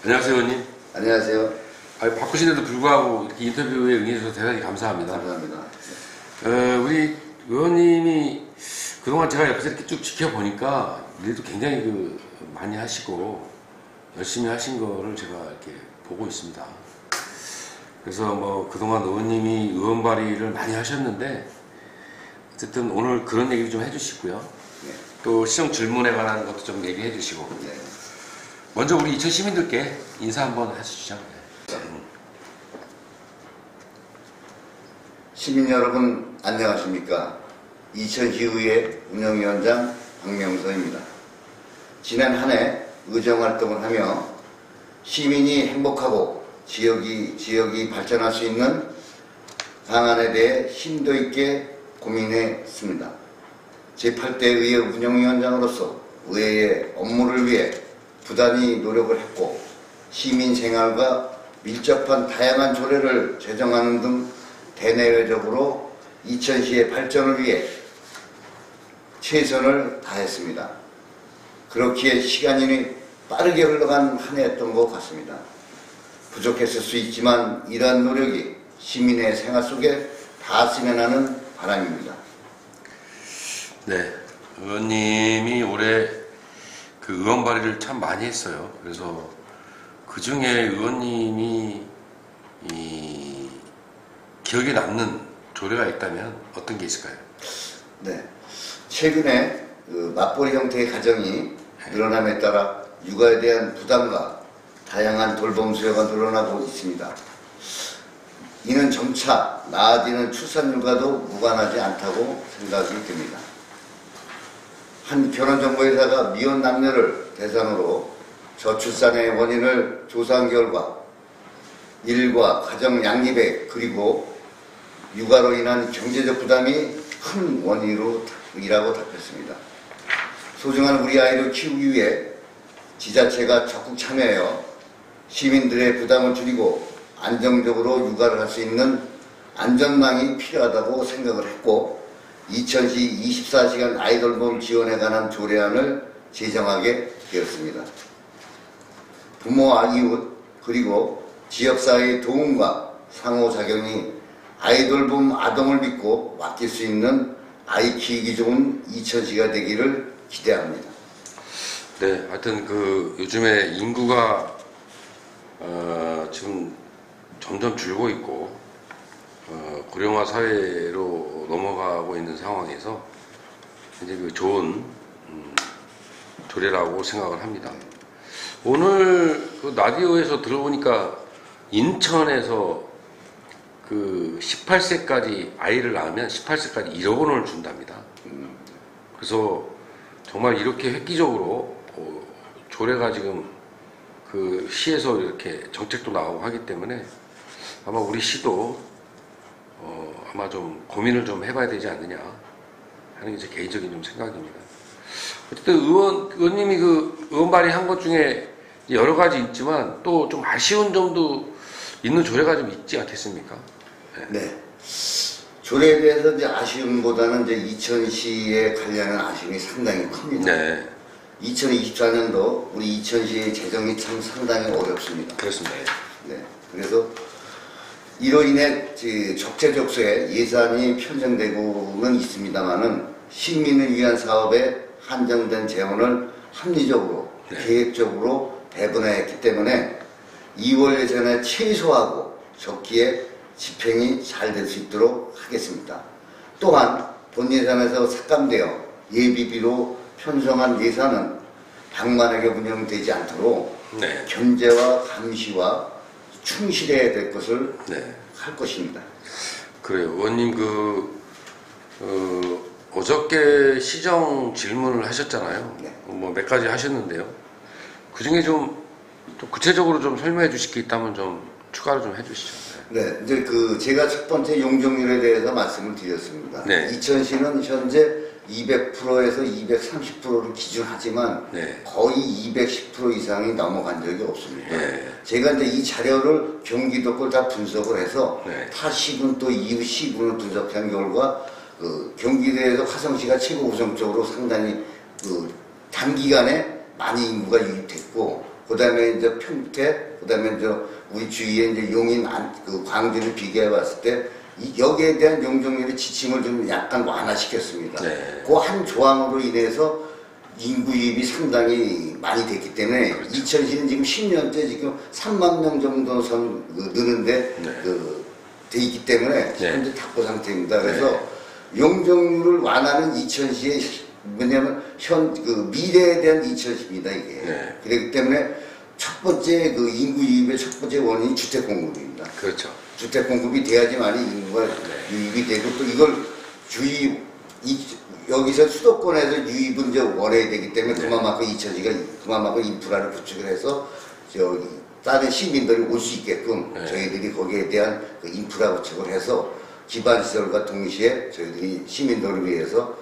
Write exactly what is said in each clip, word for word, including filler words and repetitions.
안녕하세요, 의원님. 안녕하세요. 아니, 바쁘신데도 불구하고 이렇게 인터뷰에 응해주셔서 대단히 감사합니다. 감사합니다. 어, 우리 의원님이 그동안 제가 옆에서 이렇게 쭉 지켜보니까 일도 굉장히 그 많이 하시고 열심히 하신 거를 제가 이렇게 보고 있습니다. 그래서 뭐 그동안 의원님이 의원 발의를 많이 하셨는데 어쨌든 오늘 그런 얘기를 좀 해주시고요. 네. 또 시정 질문에 관한 것도 좀 얘기해 주시고. 네. 먼저 우리 이천 시민들께 인사 한번 해주시죠. 네. 시민 여러분 안녕하십니까? 이천시의회 운영위원장 박명서입니다. 지난 한 해 의정활동을 하며 시민이 행복하고 지역이, 지역이 발전할 수 있는 방안에 대해 심도 있게 고민했습니다. 제팔 대 의회 운영위원장으로서 의회의 업무를 위해 부단히 노력을 했고 시민 생활과 밀접한 다양한 조례를 제정하는 등 대내외적으로 이천시의 발전을 위해 최선을 다했습니다. 그렇기에 시간이 빠르게 흘러간 한 해였던 것 같습니다. 부족했을 수 있지만 이러한 노력이 시민의 생활 속에 닿았으면 하는 바람입니다. 네, 의원님이 올해 그 의원 발의를 참 많이 했어요. 그래서 그 중에 의원님이 이 기억에 남는 조례가 있다면 어떤 게 있을까요? 네, 최근에 그 맞벌이 형태의 가정이 늘어남에 따라 육아에 대한 부담과 다양한 돌봄 수요가 늘어나고 있습니다. 이는 점차 나아지는 출산율과도 무관하지 않다고 생각이 됩니다. 한 결혼정보회사가 미혼 남녀를 대상으로 저출산의 원인을 조사한 결과 일과 가정 양립에 그리고 육아로 인한 경제적 부담이 큰 원인이라고 답했습니다. 소중한 우리 아이를 키우기 위해 지자체가 적극 참여하여 시민들의 부담을 줄이고 안정적으로 육아를 할 수 있는 안전망이 필요하다고 생각을 했고 이천시 이십사 시간 아이돌봄 지원에 관한 조례안을 제정하게 되었습니다. 부모와 이웃 그리고 지역사회의 도움과 상호작용이 아이돌봄 아동을 믿고 맡길 수 있는 아이 키우기 좋은 이천시가 되기를 기대합니다. 네, 하여튼 그 요즘에 인구가 어, 지금 점점 줄고 있고 어, 고령화 사회로 넘어가고 있는 상황에서 이제 그 좋은 음, 조례라고 생각을 합니다. 오늘 그 라디오에서 들어보니까 인천에서 그 십팔 세까지 아이를 낳으면 십팔 세까지 일억 원을 준답니다. 그래서 정말 이렇게 획기적으로 어, 조례가 지금 그 시에서 이렇게 정책도 나오고 하기 때문에 아마 우리 시도 어, 아마 좀 고민을 좀 해봐야 되지 않느냐 하는 게 제 개인적인 좀 생각입니다. 어쨌든 의원, 의원님이 그 의원 발의한 것 중에 여러 가지 있지만 또 좀 아쉬운 점도 있는 조례가 좀 있지 않겠습니까? 네. 네. 조례에 대해서 이제 아쉬움보다는 이제 이천시에 관련한 아쉬움이 상당히 큽니다. 네. 이천이십사 년도 우리 이천시의 재정이 참 상당히 어렵습니다. 그렇습니다. 네. 그래서 이로 인해 적재적소에 예산이 편성되고는 있습니다만은 시민을 위한 사업에 한정된 재원을 합리적으로 네. 계획적으로 배분했기 때문에 이월 예산에 최소화하고 적기에 집행이 잘 될 수 있도록 하겠습니다. 또한 본 예산에서 삭감되어 예비비로 편성한 예산은 방만하게 운영되지 않도록 네. 견제와 감시와 충실해야 될 것을 네. 할 것입니다. 그래요. 의원님 그 어, 어저께 시정 질문을 하셨잖아요. 네. 뭐 몇 가지 하셨는데요. 그 중에 좀, 좀 구체적으로 좀 설명해 주실 게 있다면 좀 추가로 좀 해주시죠. 네. 네, 이제 그 제가 첫 번째 용적률에 대해서 말씀을 드렸습니다. 네. 이천시는 현재 이백 퍼센트에서 이백삼십 퍼센트를 기준하지만 네. 거의 이백십 퍼센트 이상이 넘어간 적이 없습니다. 네. 제가 이제 이 자료를 경기도 걸 다 분석을 해서 네. 타 시군 또 이후 시군을 분석한 결과 그 경기도에서 화성시가 최고 우선적으로 상당히 그 단기간에 많이 인구가 유입됐고 그다음에 이제 평택, 그다음에 이제 우리 주위에 이제 용인, 안, 그 광주를 비교해 봤을 때 이, 여기에 대한 용적률의 지침을 좀 약간 완화시켰습니다. 네. 그 한 조항으로 인해서 인구 유입이 상당히 많이 됐기 때문에 그렇죠. 이천시는 지금 십 년째 지금 삼만 명 정도 선 그, 느는데 네. 그, 돼 있기 때문에 네. 현재 탁구 상태입니다. 그래서 네. 용적률을 완화하는 이천시의 뭐냐면 현 그 미래에 대한 이천시입니다 이게. 네. 그렇기 때문에 첫 번째 그 인구 유입의 첫 번째 원인이 주택 공급입니다. 그렇죠. 주택 공급이 돼야지만 인구가 네. 유입이 되고 또 이걸 주입 이, 여기서 수도권에서 유입은 이제 원해야 되기 때문에 네. 그만큼 이천시가 그만큼 인프라를 구축을 해서 저기 다른 시민들이 올 수 있게끔 네. 저희들이 거기에 대한 그 인프라 구축을 해서 기반 시설과 동시에 저희들이 시민들을 위해서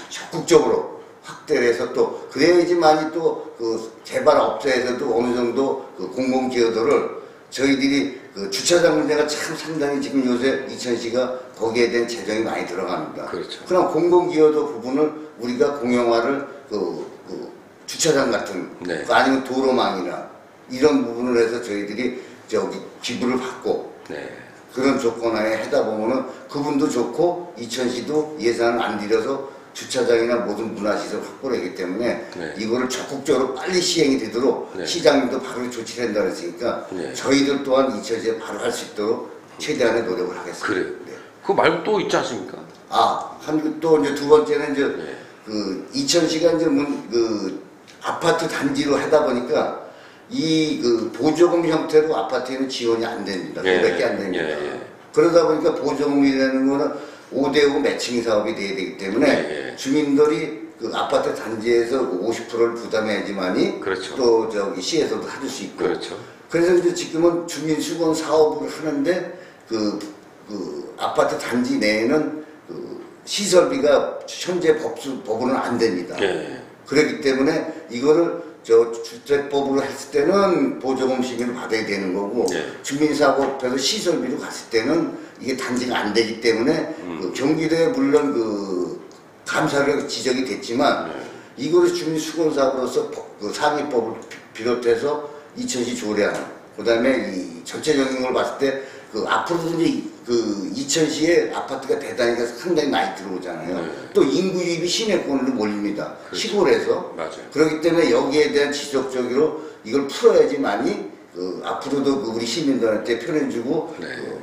적극적으로 확대를 해서 또 그래야지만이 또 그 개발 업체에서도 어느 정도 그 공공 기여도를 저희들이 그 주차장 문제가 참 상당히 지금 요새 이천시가 거기에 대한 재정이 많이 들어갑니다. 그렇죠. 그럼 공공 기여도 부분을 우리가 공영화를 그, 그 주차장 같은 네. 그 아니면 도로망이나 이런 부분을 해서 저희들이 저기 기부를 받고 네. 그런 조건하에 하다 보면은 그분도 좋고 이천시도 예산을 안 들여서 주차장이나 모든 문화시설 확보를 하기 때문에 네. 이거를 적극적으로 빨리 시행이 되도록 네. 시장님도 바로 조치를 한다고 했으니까 네. 저희들 또한 이천시에 바로 할 수 있도록 최대한의 노력을 하겠습니다. 그래요. 네. 그거 말고 또 있지 않습니까? 아, 한 또 이제 두 번째는 이제 네. 그 이천시가 이제 문, 그 아파트 단지로 하다 보니까 이 그 보조금 형태로 아파트에는 지원이 안 됩니다. 예. 그밖에 안 됩니다. 예. 예. 그러다 보니까 보조금이라는 거는 오 대 오 매칭 사업이 돼야 되기 때문에 예. 주민들이 그 아파트 단지에서 오십 퍼센트를 부담해야지만이 그렇죠. 또 저기 시에서도 해줄 수 있고. 그렇죠. 그래서 이제 지금은 주민수건 사업을 하는데 그, 그 아파트 단지 내에는 그 시설비가 현재 법수, 법으로는 안 됩니다. 예. 그렇기 때문에 이거를 저 주택법으로 했을 때는 보조금 시민을 받아야 되는 거고 예. 주민사업에서 시설비로 갔을 때는 이게 단지가 안 되기 때문에 음. 그 경기도에 물론 그 감사를 지적이 됐지만 네. 이거를 주민수건사업으로서 그 상위법을 비롯해서 이천시 조례안 그 다음에 이 전체적인 걸 봤을 때 그 앞으로도 이제 그 이천시에 아파트가 대단히 상당히 많이 들어오잖아요. 네. 또 인구 유입이 시내권으로 몰립니다. 그렇죠. 시골에서. 맞아요. 그렇기 때문에 여기에 대한 지속적으로 이걸 풀어야지만이 그 앞으로도 그 우리 시민들한테 편해주고 네. 그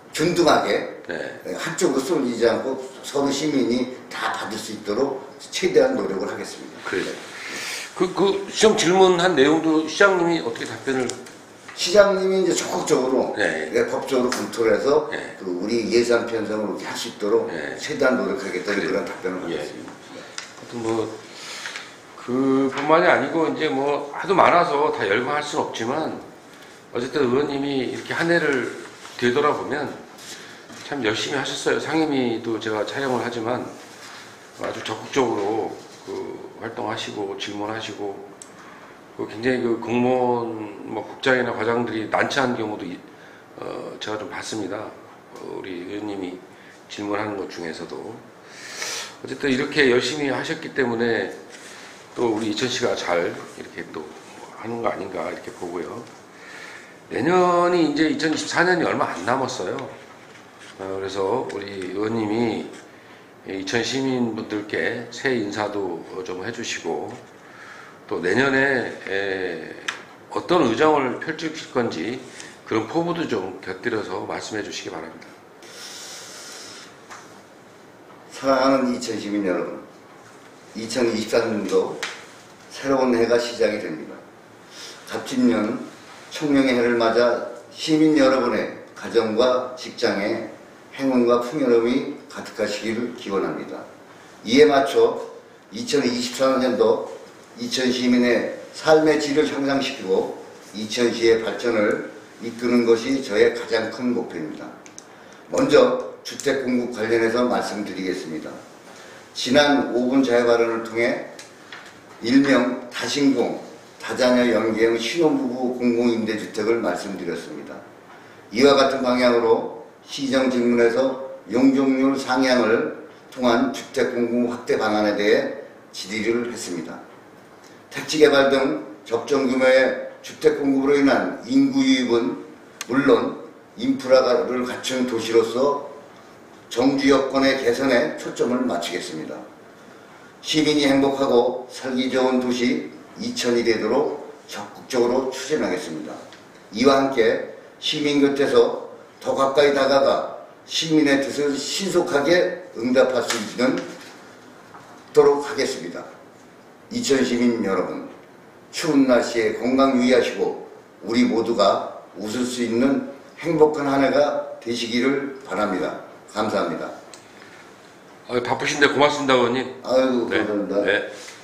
균등하게 네. 한쪽으로 쏠리지 않고 서로 시민이 다 받을 수 있도록 최대한 노력을 하겠습니다. 그래요. 그, 그 시험 질문한 내용도 시장님이 어떻게 답변을? 시장님이 이제 적극적으로 네. 네, 법적으로 검토를 해서 네. 그 우리 예산 편성을 할 수 있도록 네. 최대한 노력하겠다는 그런 답변을 예. 하겠습니다. 하여튼 뭐 그뿐만이 아니고 이제 뭐 하도 많아서 다 열거할 수는 없지만 어쨌든 의원님이 이렇게 한 해를 되돌아보면 참 열심히 하셨어요. 상임위도 제가 촬영을 하지만 아주 적극적으로 그 활동하시고 질문하시고 그 굉장히 그 공무원 뭐 국장이나 과장들이 난처한 경우도 어 제가 좀 봤습니다. 어 우리 의원님이 질문하는 것 중에서도 어쨌든 이렇게 열심히 하셨기 때문에 또 우리 이천시가 잘 이렇게 또 하는 거 아닌가 이렇게 보고요. 내년이 이제 이천이십사 년이 얼마 안 남았어요. 어, 그래서 우리 의원님이 이천 시민분들께 새해 인사도 좀 해주시고 또 내년에 에, 어떤 의정을 펼칠 건지 그런 포부도 좀 곁들여서 말씀해 주시기 바랍니다. 사랑하는 이천 시민 여러분, 이천이십사 년도 새로운 해가 시작이 됩니다. 갑진년 청명의 해를 맞아 시민 여러분의 가정과 직장에 행운과 풍요로움이 가득하시기를 기원합니다. 이에 맞춰 이천이십사 년도 이천 시민의 삶의 질을 향상시키고 이천시의 발전을 이끄는 것이 저의 가장 큰 목표입니다. 먼저 주택 공급 관련해서 말씀드리겠습니다. 지난 오 분 자유 발언을 통해 일명 다신공, 다자녀 연계형 신혼부부 공공임대주택을 말씀드렸습니다. 이와 같은 방향으로 시정질문에서 용적률 상향을 통한 주택 공급 확대 방안에 대해 질의를 했습니다. 택지개발 등 적정 규모의 주택 공급으로 인한 인구 유입은 물론 인프라를 갖춘 도시로서 정주 여건의 개선에 초점을 맞추겠습니다. 시민이 행복하고 살기 좋은 도시 이천이 되도록 적극적으로 추진하겠습니다. 이와 함께 시민 곁에서 더 가까이 다가가 시민의 뜻을 신속하게 응답할 수 있도록 하겠습니다. 이천 시민 여러분, 추운 날씨에 건강 유의하시고 우리 모두가 웃을 수 있는 행복한 한 해가 되시기를 바랍니다. 감사합니다. 아, 바쁘신데 고맙습니다, 의원님. 아이고, 네. 감사합니다. 네.